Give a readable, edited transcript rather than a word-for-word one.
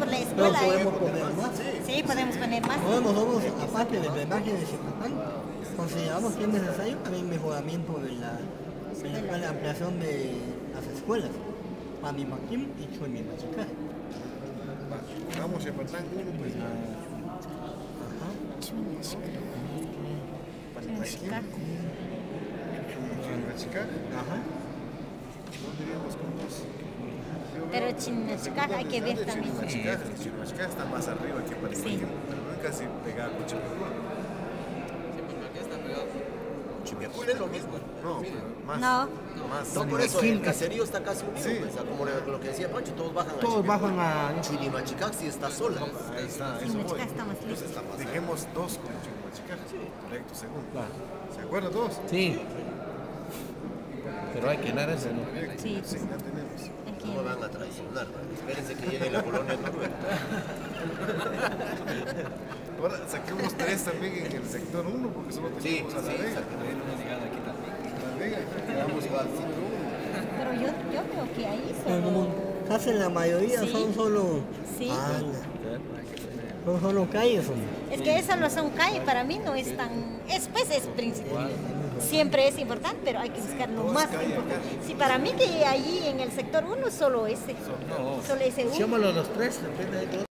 por la Pero escuela. podemos poner más. Sí, podemos poner más. Ahora nosotros, aparte del drenaje de Chicotán, consideramos que es necesario también mejoramiento de la ampliación de las escuelas. Panimaquim y Chuimachicá. Vamos a Patlán 1, pues. Chimachicá. Ajá. ¿Dónde iríamos con dos? Pero Chimachicá hay que ver también. Chimachicá está más arriba que Panimaquim, pero no es casi pegado con Chipiapul. Chipiapul es lo mismo. No, pero más. No. Más. No, por eso el caserío está casi unido. Sí. Pues, como lo que decía Pancho, todos bajan Todos bajan a... Chinimachicac sí está sola. Ahí está, eso Chimachicá voy. está más lejos. Entonces está más allá. Dejemos dos con Chimachicá. Correcto, según. Claro. ¿Se acuerdan dos? Sí. Pero hay que llenar ese, ¿no? Sí, Sí, ya tenemos. aquí. No me van a traicionar, man. Espérense que llegue la colonia Noruega. Ahora saquemos tres también en el sector 1 porque solo Sí, tenemos a la sí, Vega. exactamente. La Vega, quedamos igual, sector 1. Pero yo creo que ahí Pero como solo... casi la mayoría Sí. son solo... Sí. Son solo calles, hombre. Es que eso no son calles, para mí no es tan... Pues es principal. Siempre es importante, pero hay que buscar lo más importante. Sí, para mí que allí en el sector 1 solo ese. Solo ese uno. Echémoslo los tres, depende de todo.